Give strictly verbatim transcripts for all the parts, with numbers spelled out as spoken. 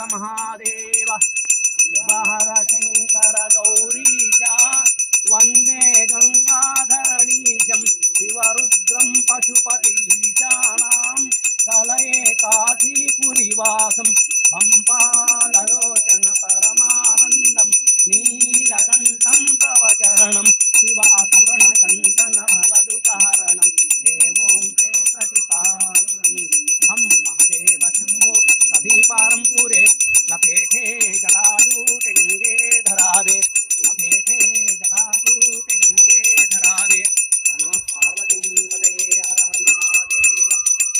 महादेव हर शंकर गौरीशा वंदे गंगाधरणीशं शिवरुद्रं पशुपतीशानां कलये काशीपुरीवासं पंपालोचन परमानन्दं नीलकण्ठं तव चरणं शिवासुरणकण्ठन भवदुपहरणं देवों ते प्रतिपालनं हम महादेव शंभो कभी पारं पूरे लपेटे जटाजूटे गंगे धरावे लपेटे जटाजूटे गंगे धरावे नमः पार्वती पतये हर हर महादेव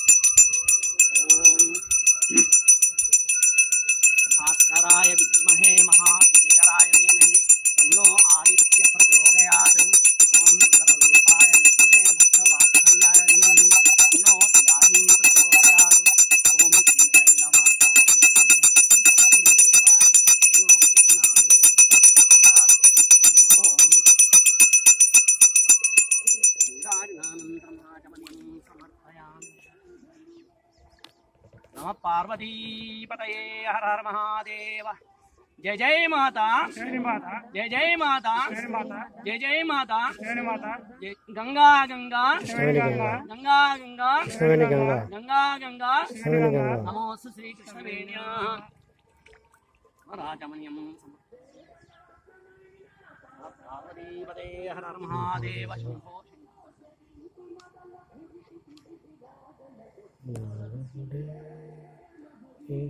ओम भास्कराय विद्महे महाबुद्धिकराय धीमहि तन्नो आदित्य प्रचोदयात् ओम रुद्ररूपाय विद्महे भक्तवात्सल्याय धीमहि तन्नो त्यागी प्रचोदयात् ओम श्रीशैलवासाय नमः पार्वती पतये हर हर महादेव जय जय माता जय माता जय जय माता जय माता जय जय माता जय माता गंगा गंगा गंगा गंगा गंगा गंगा गंगा गंगा नमोस्तु श्री कृष्ण वेण्या राजमण्यम पार्वती पतये हर हर Mahadev Shambho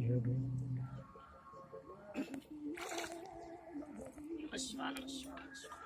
Ashwana, Ashwana, Ashwana.